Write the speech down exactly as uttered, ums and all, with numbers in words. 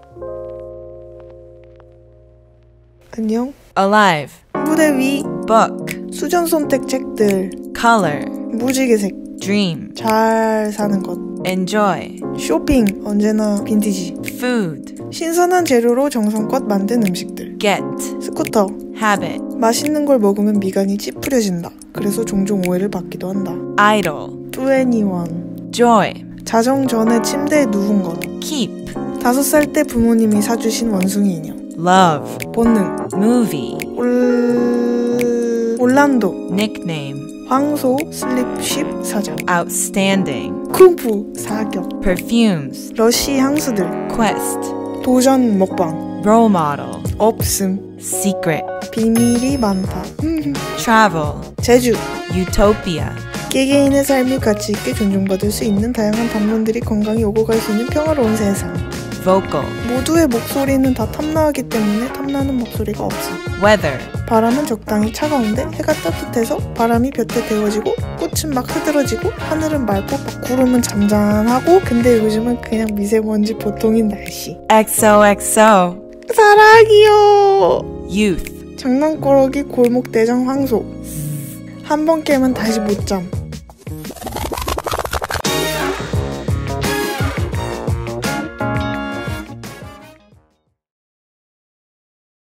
안녕. alive, 무대 위. book, 수전 선택 책들. color, 무지개색. dream, 잘 사는 것. enjoy, 쇼핑. 언제나 빈티지. food, 신선한 재료로 정성껏 만든 음식들. get, 스쿠터. habit, 맛있는 걸 먹으면 미간이 찌푸려진다. 그래서 종종 오해를 받기도 한다. idle, 이십일. joy, 자정 전에 침대에 누운 것. keep, 다섯 살 때 부모님이 사주신 원숭이 인형. love, 본능. movie, 올... 올란도. nickname, 황소. 슬립쉽 사자. outstanding, 쿵푸. 사격. perfumes, 러쉬 향수들. quest, 도전 먹방. role model, 없음. secret, 비밀이 많다. travel, 제주. utopia, 개개인의 삶이 가치 있게 존중받을 수 있는 다양한 담론들이 건강히 오고 갈 수 있는 평화로운 세상. vocal, 모두의 목소리는 다 탐나기 때문에 탐나는 목소리가 없음. weather, 바람은 적당히 차가운데 해가 따뜻해서 바람이 볕에 데워지고 꽃은 막 흐드러지고 하늘은 맑고 막 구름은 잠잠하고 근데 요즘은 그냥 미세먼지 보통인 날씨. xoxo, 사랑이요. youth, 장난꾸러기 골목대장 황소. 한 번 깨면 다시 못 잠.